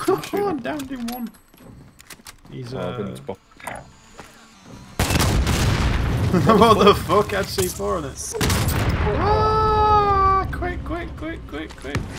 I downed him one. He's I didn't spot. what the fuck? I had C4 on it. Ah, quick, quick, quick, quick, quick.